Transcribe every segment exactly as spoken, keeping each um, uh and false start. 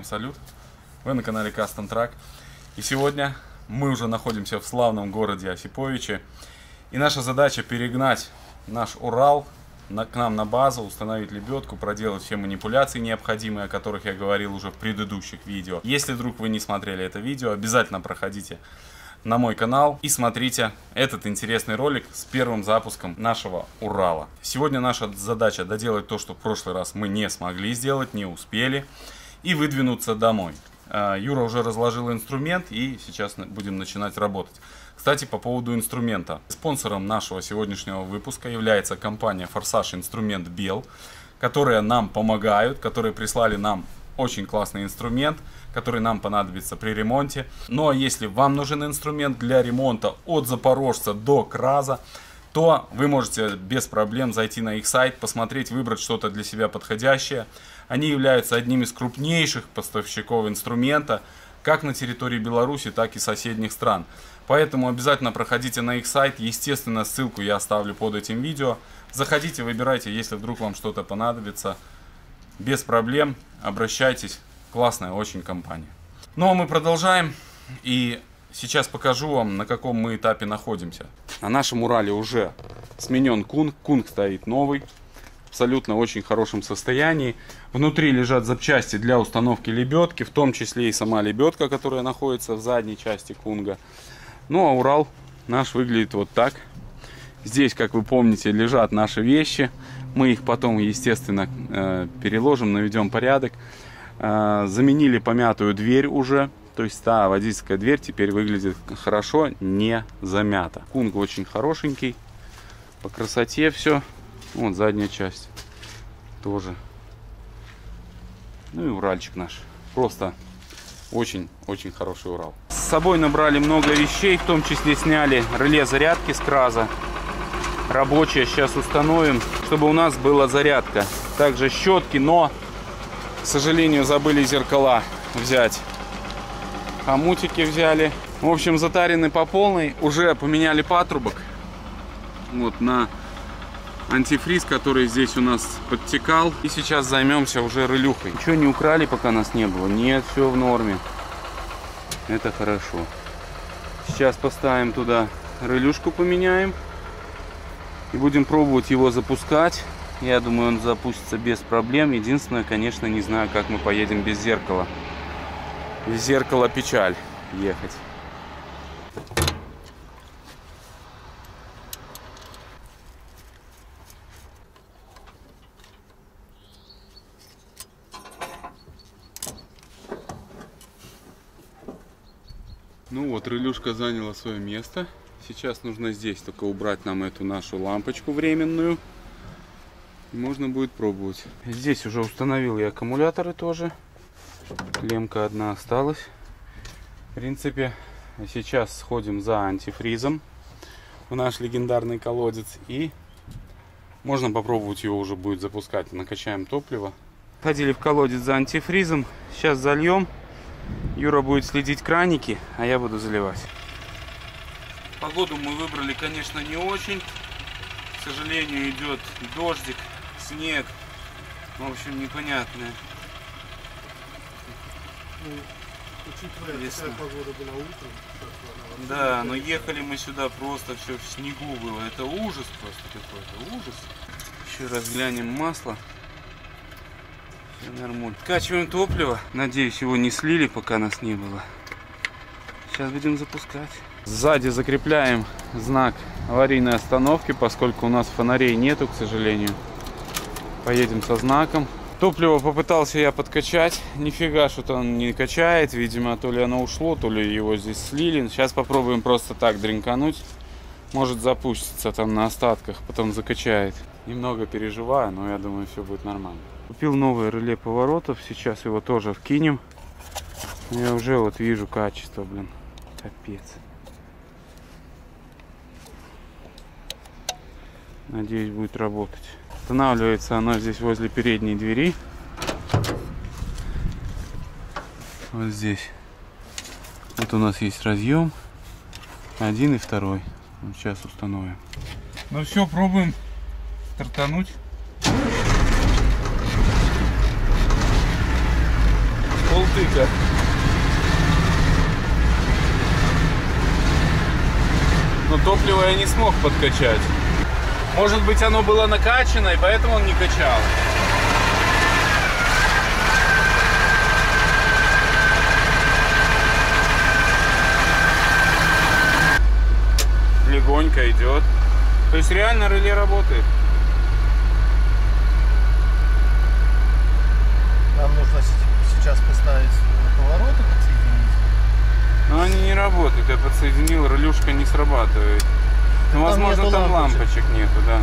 Всем салют! Вы на канале Custom Truck. И сегодня мы уже находимся в славном городе Осиповичи. И наша задача перегнать наш Урал на, к нам на базу, установить лебедку, проделать все манипуляции необходимые, о которых я говорил уже в предыдущих видео. Если вдруг вы не смотрели это видео, обязательно проходите на мой канал и смотрите этот интересный ролик с первым запуском нашего Урала. Сегодня наша задача доделать то, что в прошлый раз мы не смогли сделать, не успели, и выдвинуться домой. Юра уже разложил инструмент, и сейчас будем начинать работать. Кстати, по поводу инструмента. Спонсором нашего сегодняшнего выпуска является компания Форсаж Инструмент Бел, которые нам помогают, которые прислали нам очень классный инструмент, который нам понадобится при ремонте. Ну а если вам нужен инструмент для ремонта от Запорожца до Краза, то вы можете без проблем зайти на их сайт, посмотреть, выбрать что-то для себя подходящее. Они являются одним из крупнейших поставщиков инструмента, как на территории Беларуси, так и соседних стран. Поэтому обязательно проходите на их сайт. Естественно, ссылку я оставлю под этим видео. Заходите, выбирайте, если вдруг вам что-то понадобится. Без проблем, обращайтесь. Классная очень компания. Ну а мы продолжаем. И сейчас покажу вам, на каком мы этапе находимся. На нашем Урале уже сменен кунг. Кунг стоит новый. Абсолютно очень хорошем состоянии. Внутри лежат запчасти для установки лебедки, в том числе и сама лебедка, которая находится в задней части кунга. Ну а Урал наш выглядит вот так. Здесь, как вы помните, лежат наши вещи. Мы их потом, естественно, переложим, наведем порядок. Заменили помятую дверь уже. То есть та водительская дверь теперь выглядит хорошо, не замята. Кунг очень хорошенький. По красоте все. Вот задняя часть тоже. Ну и Уральчик наш. Просто очень-очень хороший Урал. С собой набрали много вещей, в том числе сняли реле зарядки с Краза. Рабочее сейчас установим, чтобы у нас была зарядка. Также щетки, но, к сожалению, забыли зеркала взять. Хомутики взяли. В общем, затарены по полной. Уже поменяли патрубок. Вот на антифриз, который здесь у нас подтекал. И сейчас займемся уже релюхой. Ничего не украли, пока нас не было? Нет, все в норме. Это хорошо. Сейчас поставим туда релюшку, поменяем. И будем пробовать его запускать. Я думаю, он запустится без проблем. Единственное, конечно, не знаю, как мы поедем без зеркала. Без зеркала печаль ехать. Ну вот, релюшка заняла свое место. Сейчас нужно здесь только убрать нам эту нашу лампочку временную. И можно будет пробовать. Здесь уже установил я аккумуляторы тоже. Лемка одна осталась. В принципе, сейчас сходим за антифризом в наш легендарный колодец. И можно попробовать его уже будет запускать. Накачаем топливо. Ходили в колодец за антифризом. Сейчас зальем. Юра будет следить краники, а я буду заливать. Погоду мы выбрали, конечно, не очень. К сожалению, идет дождик, снег. В общем, непонятное. Ну, учитывая, какая погода была утром. Да, но ехали мы сюда просто все в снегу было. Это ужас просто какой-то, ужас. Еще раз глянем масло. Нормально. Качиваем топливо. Надеюсь, его не слили, пока нас не было. Сейчас будем запускать. Сзади закрепляем знак аварийной остановки, поскольку у нас фонарей нету, к сожалению. Поедем со знаком. Топливо попытался я подкачать. Нифига, что-то он не качает. Видимо, то ли оно ушло, то ли его здесь слили. Сейчас попробуем просто так дринкануть. Может запуститься там на остатках, потом закачает. Немного переживаю, но я думаю, все будет нормально. Купил новое реле поворотов, сейчас его тоже вкинем. Я уже вот вижу качество, блин, капец. Надеюсь, будет работать. Устанавливается оно здесь возле передней двери. Вот здесь. Вот у нас есть разъем. Один и второй. Вот сейчас установим. Ну все, пробуем стартануть. я не смог подкачать. Может быть, оно было накачано, и поэтому он не качал. Легонько идет. То есть реально реле работает. Нам нужно сейчас поставить повороты, подсоединить. Но они не работают. Я подсоединил, релюшка не срабатывает. Ну, возможно, там лампочек. лампочек нету, да.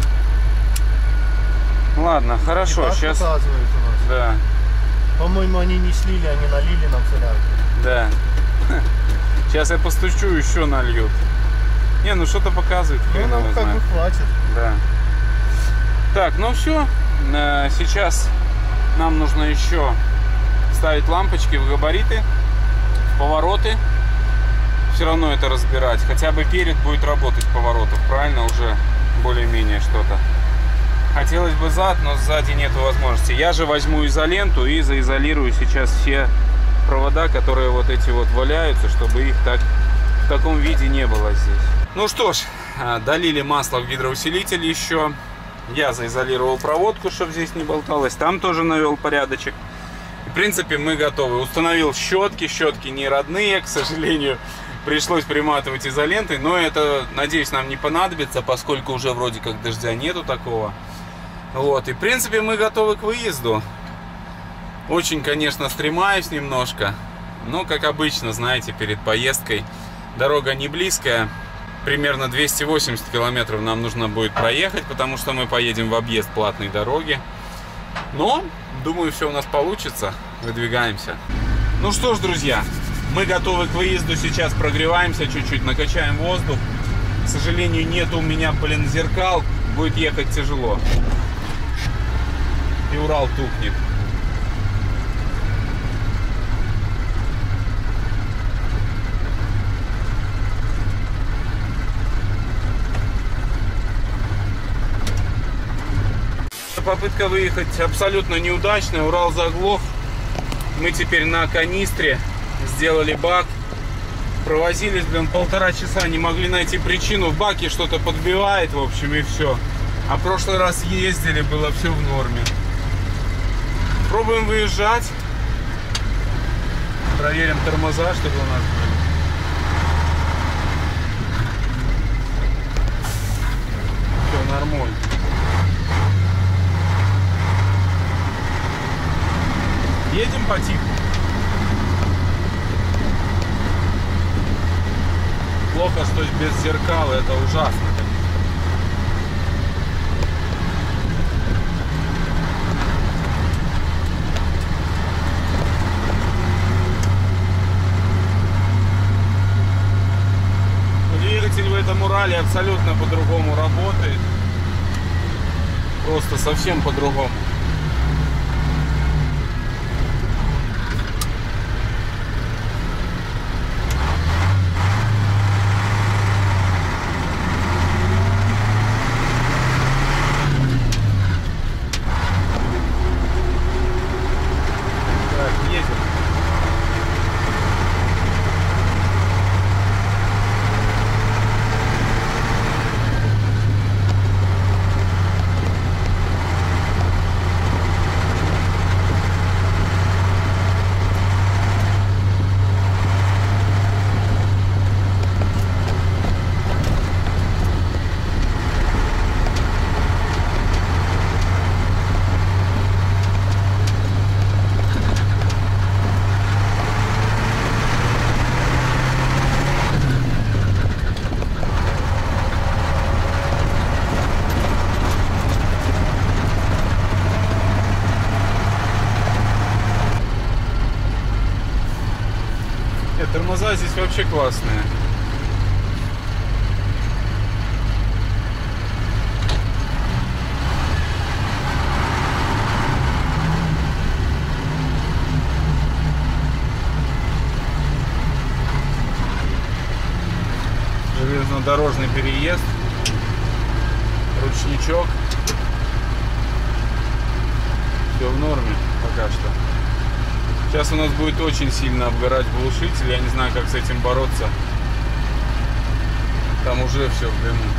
Ладно, хорошо. Сейчас. Показывает у нас. Да. По-моему, они не слили, они налили нам солярку. Да. Сейчас я постучу, еще нальют. Не, ну что-то показывает. Ну, нам как бы хватит. Да. Так, ну все. Сейчас нам нужно еще ставить лампочки в габариты, в повороты. Все равно это разбирать. Хотя бы перед будет работать поворотов. Правильно? Уже более-менее что-то. Хотелось бы зад, но сзади нет возможности. Я же возьму изоленту и заизолирую сейчас все провода, которые вот эти вот валяются, чтобы их так в таком виде не было здесь. Ну что ж, долили масло в гидроусилитель еще. Я заизолировал проводку, чтобы здесь не болталось. Там тоже навел порядочек. В принципе, мы готовы. Установил щетки. Щетки не родные, к сожалению. Пришлось приматывать изолентой. Но это, надеюсь, нам не понадобится, поскольку уже вроде как дождя нету такого. Вот. И, в принципе, мы готовы к выезду. Очень, конечно, стремаюсь немножко. Но, как обычно, знаете, перед поездкой. Дорога не близкая. Примерно двести восемьдесят километров нам нужно будет проехать, потому что мы поедем в объезд платной дороги. Но, думаю, все у нас получится. Выдвигаемся. Ну что ж, друзья, мы готовы к выезду. Сейчас прогреваемся чуть-чуть, накачаем воздух. К сожалению, нет у меня, блин, зеркал. Будет ехать тяжело. И Урал тухнет. Попытка выехать абсолютно неудачная. Урал заглох. Мы теперь на канистре сделали бак. Провозились, блин, полтора часа. Не могли найти причину. В баке что-то подбивает, в общем, и все. А в прошлый раз ездили, было все в норме. Пробуем выезжать. Проверим тормоза, чтобы у нас были. Все нормально. Едем потиху. Плохо, что без зеркала, это ужасно. Двигатель в этом Урале абсолютно по-другому работает. Просто совсем по-другому. Тормоза здесь вообще классные. Железнодорожный переезд, ручничок. Все в норме пока что. Сейчас у нас будет очень сильно обгорать глушитель. Я не знаю, как с этим бороться. Там уже все в дыму.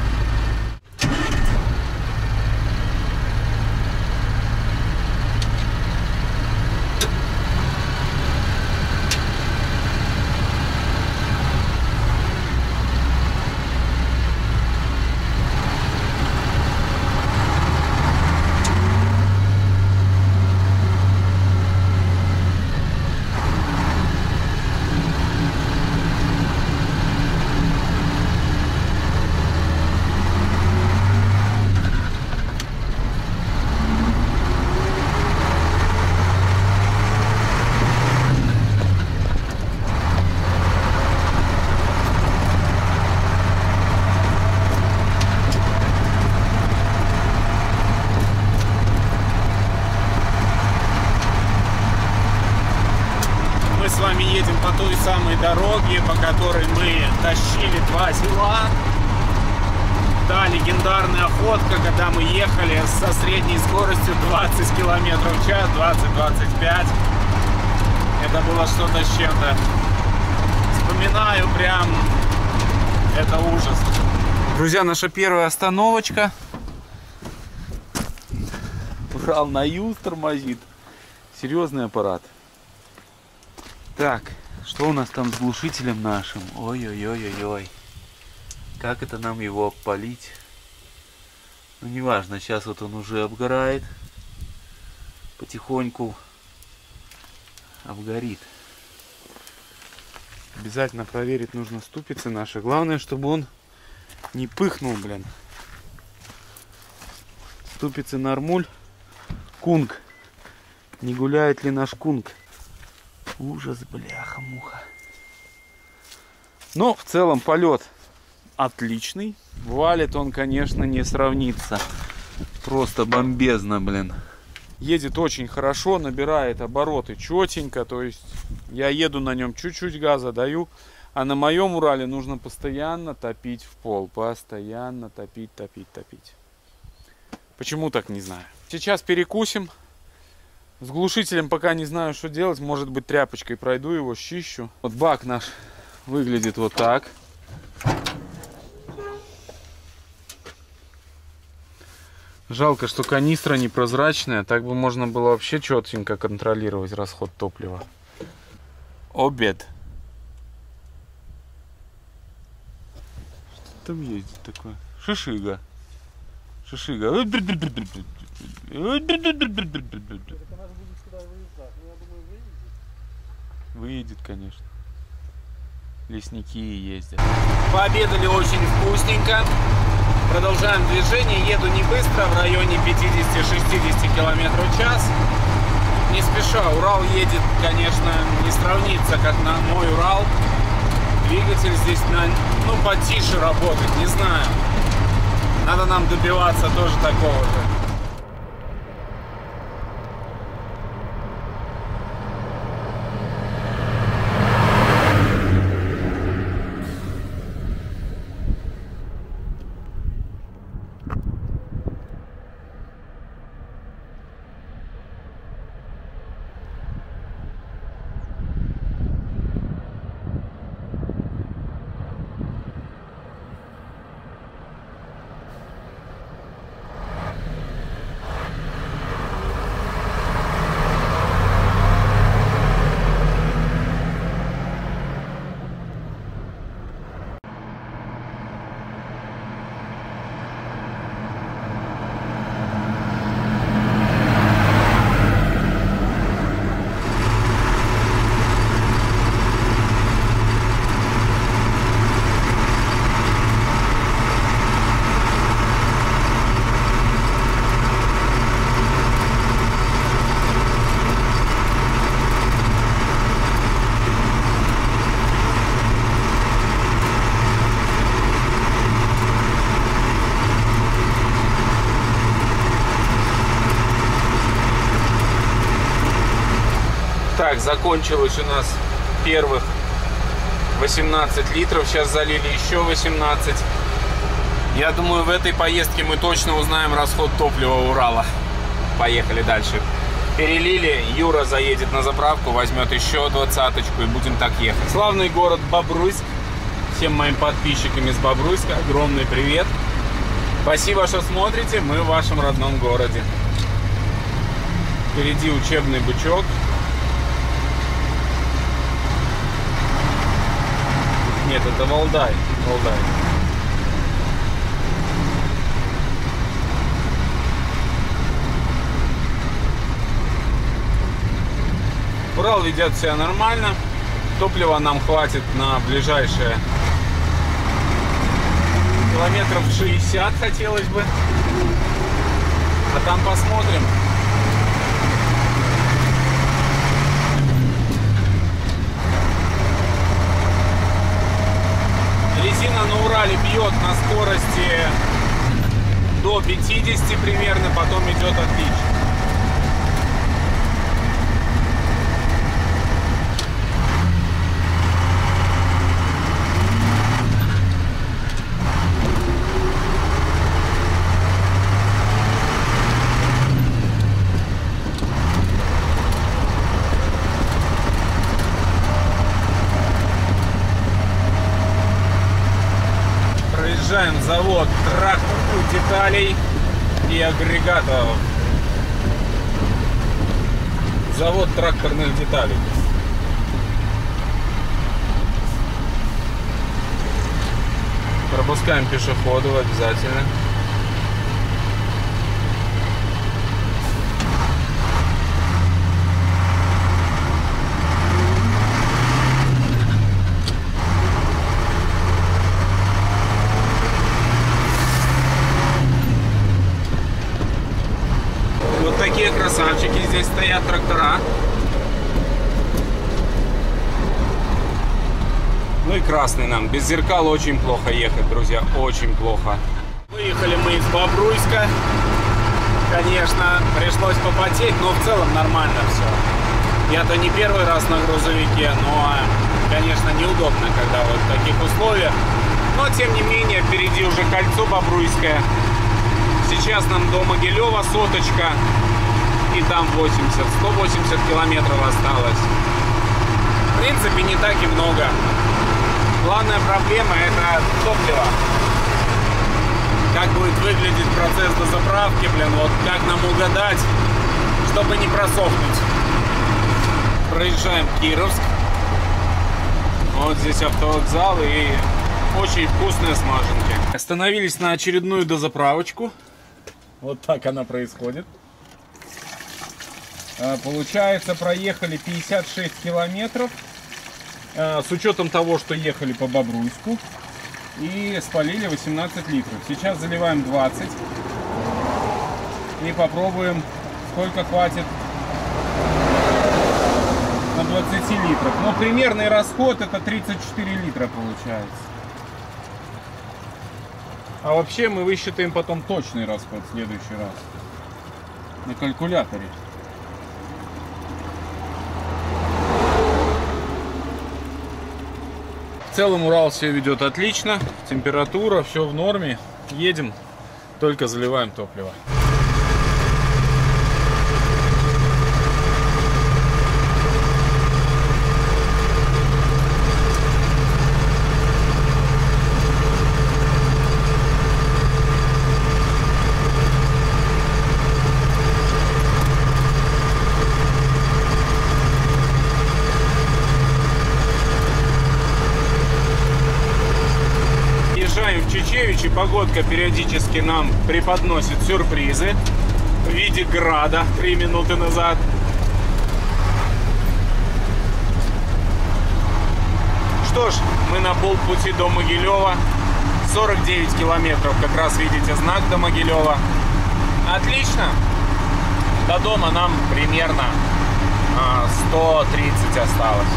с вами едем по той самой дороге, по которой мы тащили два села. Та легендарная охотка, когда мы ехали со средней скоростью двадцать километров в час, двадцать — двадцать пять. Это было что-то с чем-то. Вспоминаю прям, это ужас. Друзья, наша первая остановочка. Урал на юз тормозит. Серьезный аппарат. Так, что у нас там с глушителем нашим? Ой-ой-ой-ой-ой. Как это нам его обпалить? Ну, неважно, сейчас вот он уже обгорает. Потихоньку обгорит. Обязательно проверить нужно ступицы наши. Главное, чтобы он не пыхнул, блин. Ступицы нормуль. Кунг. Не гуляет ли наш кунг? Ужас, бляха-муха. Но в целом полет отличный. Валит он, конечно, не сравнится. Просто бомбезно, блин. Едет очень хорошо, набирает обороты четенько. То есть я еду на нем, чуть-чуть газа даю. А на моем Урале нужно постоянно топить в пол. Постоянно топить, топить, топить. Почему так, не знаю. Сейчас перекусим. С глушителем пока не знаю, что делать. Может быть, тряпочкой пройду его, счищу. Вот бак наш выглядит вот так. Жалко, что канистра непрозрачная. Так бы можно было вообще четенько контролировать расход топлива. Обед. Что там ездит такое? Шишига. Шишига. Выедет, конечно. Лесники ездят. Пообедали очень вкусненько. Продолжаем движение. Еду не быстро, в районе пятидесяти-шестидесяти километров в час. Не спеша. Урал едет, конечно, не сравнится, как на мой Урал. Двигатель здесь на, ну, потише работает, не знаю. Надо нам добиваться тоже такого же. Так, закончилось у нас первых восемнадцать литров. Сейчас залили еще восемнадцать. Я думаю, в этой поездке мы точно узнаем расход топлива Урала. Поехали дальше. Перелили. Юра заедет на заправку, возьмет еще двадцаточку и будем так ехать. Славный город Бобруйск. всем моим подписчикам из Бобруйска огромный привет. Спасибо, что смотрите, мы в вашем родном городе. Впереди учебный бычок. Нет, это Валдай. Валдай. Урал ведет себя нормально. Топлива нам хватит на ближайшие километров шестьдесят, хотелось бы. А там посмотрим. Резина на Урале бьет на скорости до пятидесяти примерно, потом идет отлично. Проезжаем завод тракторных деталей и агрегатов. Завод тракторных деталей. Пропускаем пешеходов обязательно. Такие красавчики, здесь стоят трактора. Ну и красный нам. Без зеркал очень плохо ехать, друзья, очень плохо. Выехали мы из Бобруйска. Конечно, пришлось попотеть, но в целом нормально все. Я-то не первый раз на грузовике, но, конечно, неудобно, когда вот в таких условиях. Но, тем не менее, впереди уже кольцо Бобруйское. Сейчас нам до Могилева соточка. И там восемьдесят, сто восемьдесят километров осталось. В принципе, не так и много. Главная проблема — это топливо. Как будет выглядеть процесс дозаправки, блин, вот как нам угадать, чтобы не просохнуть. Проезжаем Кировск. Вот здесь автовокзал и очень вкусные смаженки. Остановились на очередную дозаправочку. Вот так она происходит. Получается, проехали пятьдесят шесть километров. С учетом того, что ехали по Бобруйску. И спалили восемнадцать литров. Сейчас заливаем двадцать. И попробуем, сколько хватит на двадцати литров. Но примерный расход — это тридцать четыре литра получается. А вообще мы высчитаем потом точный расход в следующий раз. На калькуляторе. В целом Урал все ведет отлично, температура, все в норме, едем, только заливаем топливо. В Чечевиче погодка периодически нам преподносит сюрпризы в виде града три минуты назад. Что ж, мы на полпути до Могилева. сорок девять километров, как раз видите знак до Могилева. Отлично. До дома нам примерно сто тридцать осталось.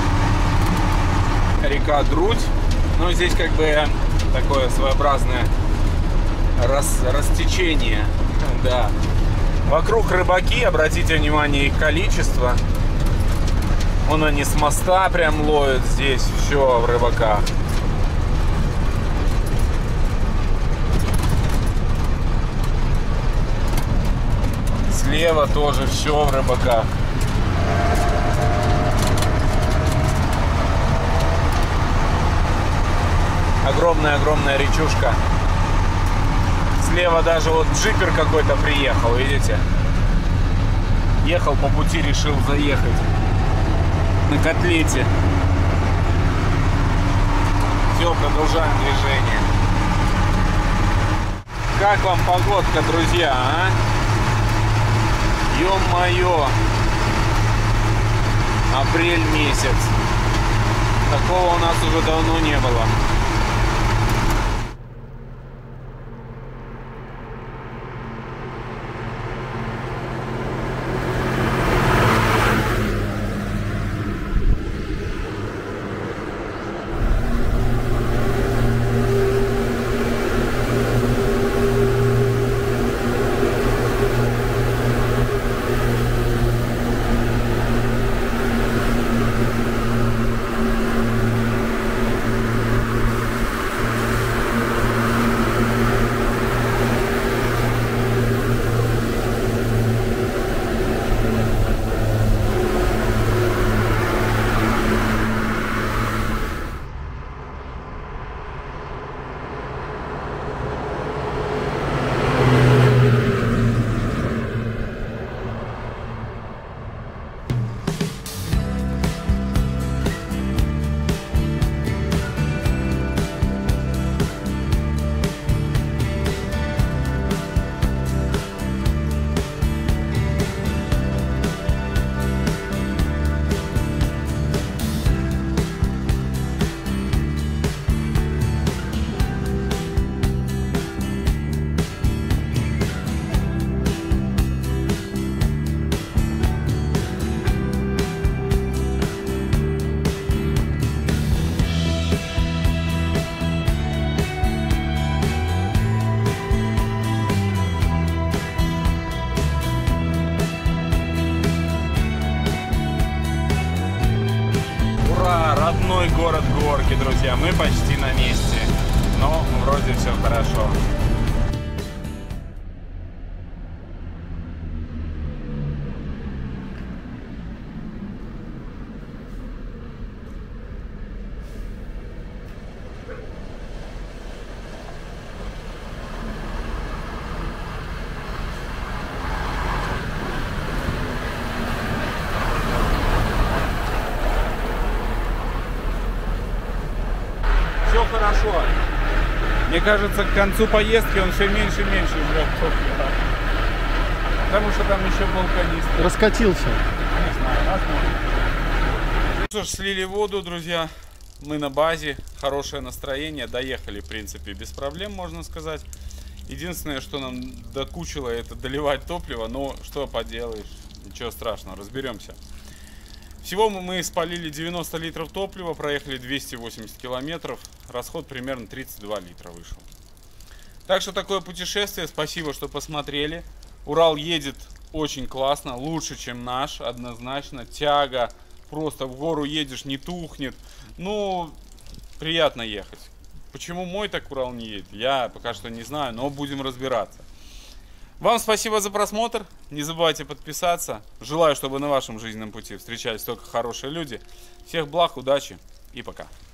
Река Друдь. Ну, здесь как бы такое своеобразное рас, растечение. Да. Вокруг рыбаки, обратите внимание, их количество. Вон они с моста прям ловят здесь все в рыбаках. Слева тоже все в рыбаках. Огромная-огромная речушка. Слева даже вот джипер какой-то приехал, видите? Ехал по пути, решил заехать на котлете. Все, продолжаем движение. Как вам погодка, друзья, а? Ё-моё! Апрель месяц. Такого у нас уже давно не было. Родной город Горки, друзья, мы почти на месте, но вроде все хорошо. Все хорошо. Мне кажется, к концу поездки он все меньше и меньше жрет топлива. Потому что там еще был канистр. Раскатился. Не знаю, возможно. Ну что ж, слили воду, друзья. Мы на базе. Хорошее настроение. Доехали, в принципе, без проблем, можно сказать. Единственное, что нам докучило, это доливать топливо. Но что поделаешь, ничего страшного, разберемся. Всего мы спалили девяносто литров топлива, проехали двести восемьдесят километров. Расход примерно тридцать два литра вышел. Так что такое путешествие. Спасибо, что посмотрели. Урал едет очень классно, лучше, чем наш, однозначно. Тяга, просто в гору едешь, не тухнет. Ну, приятно ехать. Почему мой так Урал не едет, я пока что не знаю, но будем разбираться. Вам спасибо за просмотр. Не забывайте подписаться. Желаю, чтобы на вашем жизненном пути встречались только хорошие люди. Всех благ, удачи и пока.